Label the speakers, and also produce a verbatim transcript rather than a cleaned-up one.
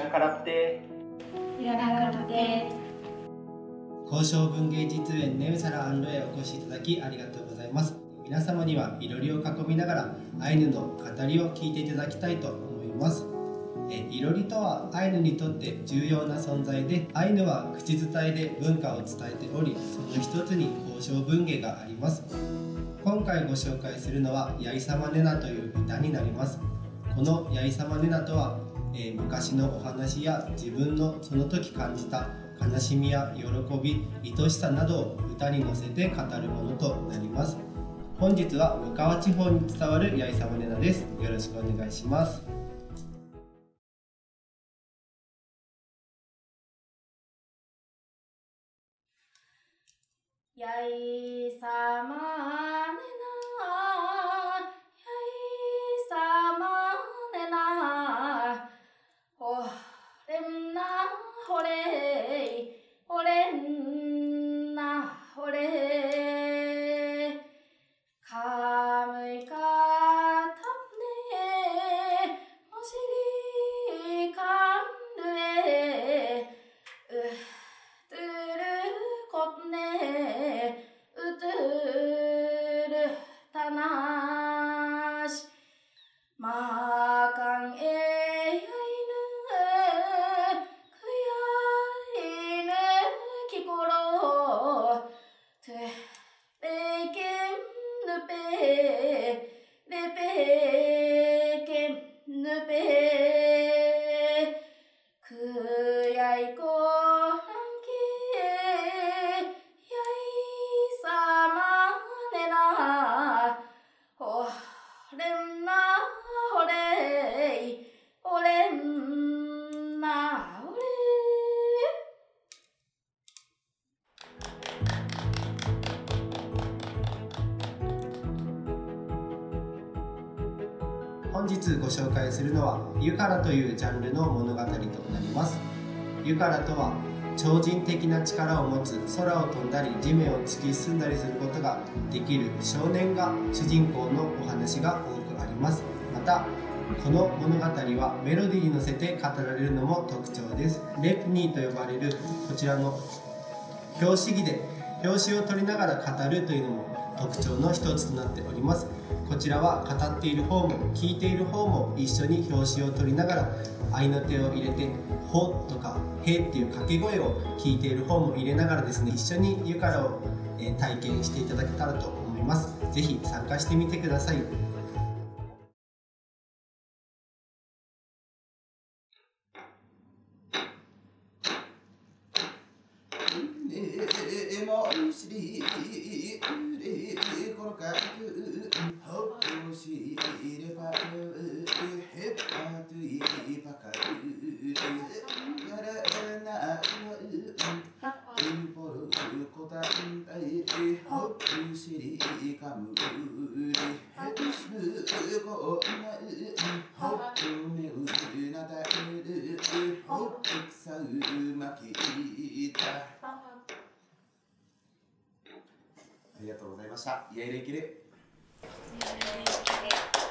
Speaker 1: Irakarapte.
Speaker 2: Irakarapte.
Speaker 3: 交渉文芸実演ネウサラアンロへお越しいただきありがとうございます。皆様にはいろりを囲みながらアイヌの語りを聞いていただきたいと思います。えいろりとはアイヌにとって重要な存在で、アイヌは口伝えで文化を伝えており、その一つに交渉文芸があります。今回ご紹介するのはやいさまねなという歌になります。このやいさまねなとは、えー、昔のお話や自分のその時感じた悲しみや喜び、愛しさなどを歌に乗せて語るものとなります。本日はむかわ地方に伝わるやいさまねなです。よろしくお願いします。
Speaker 2: やいさまねな、やいさまねな、ほれんなほれい、ほれんなほれい、かむいかたね、もしりかんるえ、うとぅるこね、うとぅるたなし、まかんえやいぬ、くやいぬきころ、とれけんぬぺ、れぺけんぬぺ、くやいこらんけ、やいさまねな、ほれんなほれい、ほれんなほれい。
Speaker 3: 本日ご紹介するのはユカラというジャンルの物語となります。ユカラとは超人的な力を持つ、空を飛んだり地面を突き進んだりすることができる少年が主人公のお話が多くあります。またこの物語はメロディーに乗せて語られるのも特徴です。レプニーと呼ばれるこちらの拍子木で拍子を取りながら語るというのも特徴の一つとなっております。こちらは語っている方も聞いている方も一緒に拍子を取りながら合いの手を入れて「ほ」とか「へ」っていう掛け声を聞いている方も入れながらですね、一緒にユカラを体験していただけたらと思います。ぜひ参加してみてください。ありがとうございました。イエイレイキレ。